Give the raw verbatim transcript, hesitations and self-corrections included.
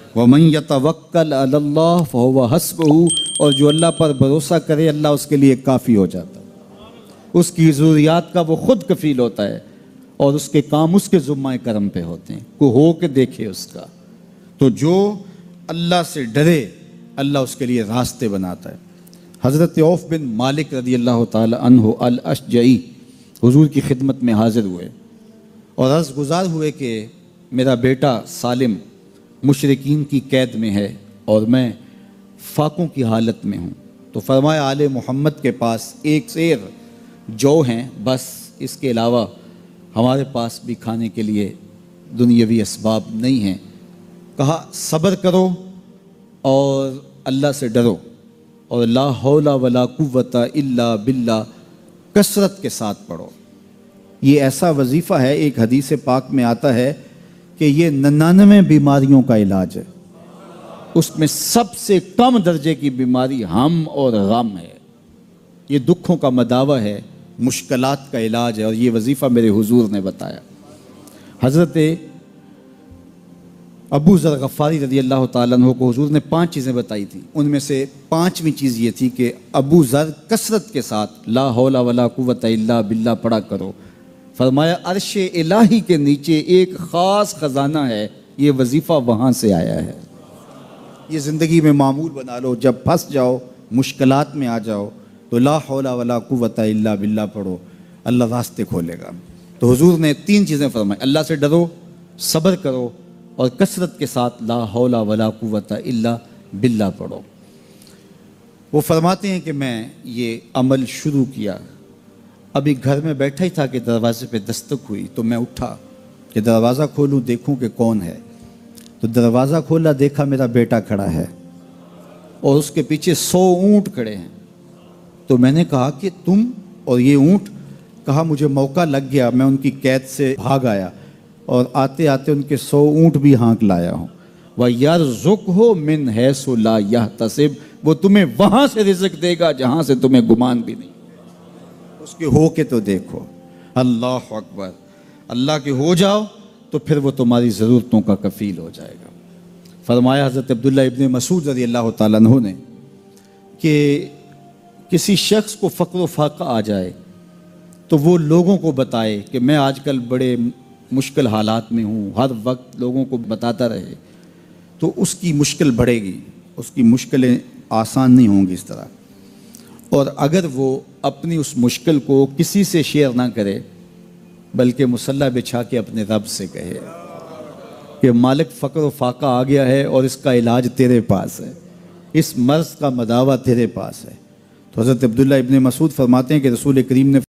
وَمَن يَتَوَكَّلْ عَلَى اللَّهِ فَهُوَ حَسْبُهُ، اور جو اللہ پر بھروسہ کرے اللہ اس کے لیے کافی ہو جاتا ہے، اس کی ضروریات کا وہ خود کفیل ہوتا ہے اور اس کے کام اس کے ذمہ کرم پہ ہوتے ہیں، کو ہو کے دیکھے اس کا۔ تو جو اللہ سے ڈرے اللہ اس کے لیے راستے بناتا ہے۔ حضرت عوف بن مالک رضی اللہ تعالی عنہ الاشجعی حضور کی خدمت میں حاضر ہوئے اور عرض گزار ہوئے کہ میرا بیٹا سالم مشرکین کی قید میں ہے اور میں فاقوں کی حالت میں ہوں، تو فرمایا آل محمد کے پاس ایک سیر جو ہیں، بس اس کے علاوہ ہمارے پاس بھی کھانے کے لیے دنیاوی اسباب نہیں ہیں۔ کہا صبر کرو اور اللہ سے ڈرو اور لا حول ولا قوت الا باللہ کثرت کے ساتھ پڑھو۔ یہ ایسا وظیفہ ہے، ایک حدیث پاک میں آتا ہے کہ یہ ننانوے بیماریوں کا علاج ہے، اس میں سب سے کم درجے کی بیماری ہم اور غم ہے، یہ دکھوں کا مداوع ہے، مشکلات کا علاج ہے، اور یہ وظیفہ میرے حضور نے بتایا۔ حضرت ابو ذر غفاری رضی اللہ تعالیٰ عنہ کو حضور نے پانچ چیزیں بتائی تھیں، ان میں سے پانچویں چیز یہ تھی کہ ابو ذر کثرت کے ساتھ لا حول ولا قوت الا باللہ پڑھا کرو۔ فرمایا عرش الہی کے نیچے ایک خاص خزانہ ہے، یہ وظیفہ وہاں سے آیا ہے، یہ زندگی میں معمول بنا لو، جب پھنس جاؤ مشکلات میں آ جاؤ تو لا حول ولا قوت الا باللہ پڑھو، اللہ راستے کھولے گا۔ تو حضور نے تین چیزیں فرمائی، اللہ سے ڈرو، صبر کرو اور کثرت کے ساتھ لا حول ولا قوت الا باللہ پڑھو۔ وہ فرماتے ہیں کہ میں یہ عمل شروع کیا، ابھی گھر میں بیٹھا ہی تھا کہ دروازے پہ دستک ہوئی، تو میں اٹھا کہ دروازہ کھولوں دیکھوں کہ کون ہے، تو دروازہ کھولا، دیکھا میرا بیٹا کھڑا ہے اور اس کے پیچھے سو اونٹ کھڑے ہیں۔ تو میں نے کہا کہ تم اور یہ اونٹ؟ کہا مجھے موقع لگ گیا، میں ان کی قید سے بھاگ آیا اور آتے آتے ان کے سو اونٹ بھی ہانک لایا ہوں۔ وَيَرْزُقْهُ مِنْ حَيْثُ لَا يَحْتَسِبُ، وہ تمہیں وہاں سے رزق دے گا جہاں سے تمہیں گمان بھی نہیں، اس کے ہو کے تو دیکھو۔ اللہ اکبر، اللہ کے ہو جاؤ تو پھر وہ تمہاری ضرورتوں کا کفیل ہو جائے گا۔ فرمایا حضرت عبداللہ ابن مسعود رضی اللہ تعالیٰ عنہ نے کہ کسی شخص کو فقر و فاقہ آ جائے تو وہ لوگوں کو بتائے کہ میں آج کل بڑے مشکل حالات میں ہوں، ہر وقت لوگوں کو بتاتا رہے تو اس کی مشکل بڑھے گی، اس کی مشکلیں آسان نہیں ہوں گی اس طرح۔ اور اگر وہ اپنی اس مشکل کو کسی سے شیئر نہ کرے بلکہ مصلی بچھا کے اپنے رب سے کہے کہ مالک فقر و فاقہ آ گیا ہے اور اس کا علاج تیرے پاس ہے، اس مرض کا مداوع تیرے پاس ہے۔ تو حضرت عبداللہ ابن مسعود فرماتے ہیں کہ رسول کریم نے